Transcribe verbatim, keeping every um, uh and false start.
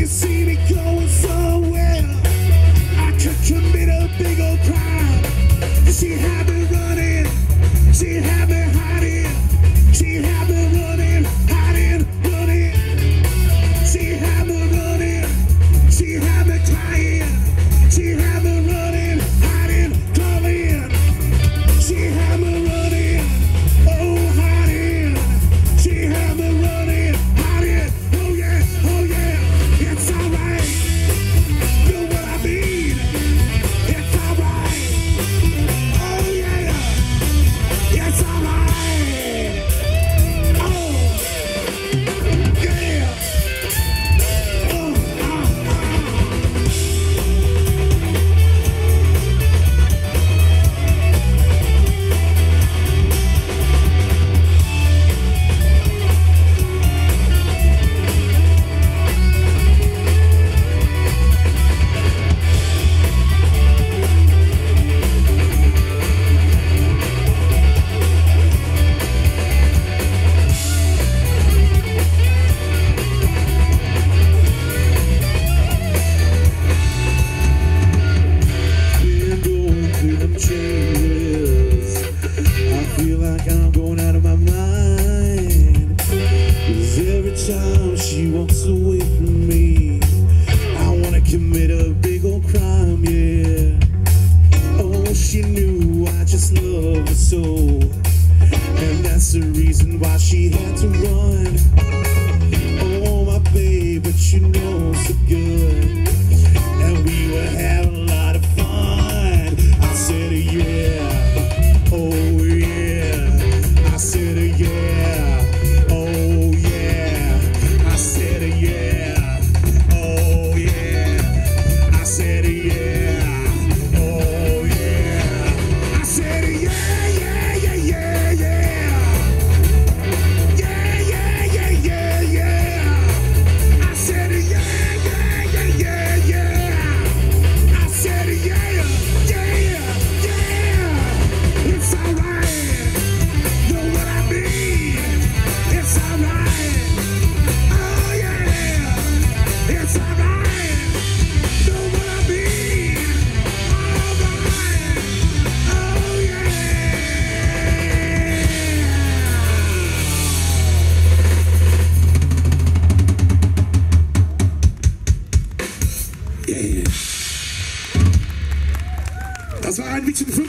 you see me going somewhere, I could commit a big old crime. She had me running, she had me hiding, she had me running, hiding, running. She had me running, she had me crying, she had me running, hiding, calling. She had me running, oh hiding. She had me running, hiding, oh yeah, oh yeah. It's alright, know what I mean. It's alright, oh yeah. It's alright, oh yeah. Oh, oh, oh. Been going through them changes. I feel like I'm going out of my mind. 'Cause every time she walks away from me, I wanna commit a big old crime, yeah. Oh, she knew I just love her so, and that's the reason why she had to run. Oh, my babe, but you know so good, and we were having a lot of fun. I said, yeah, oh yeah. I said, yeah, oh yeah. I said, yeah, oh yeah. I said, yeah, oh yeah. I said, yeah, yeah, yeah, yeah, yeah. Yeah, yeah, yeah, yeah, yeah. I said, yeah, yeah, yeah, yeah, yeah. I said, yeah, yeah, yeah. It's alright, know what I mean. It's alright, oh yeah. It's alright, know what I mean. Alright, oh yeah. Yeah. Das war ein bisschen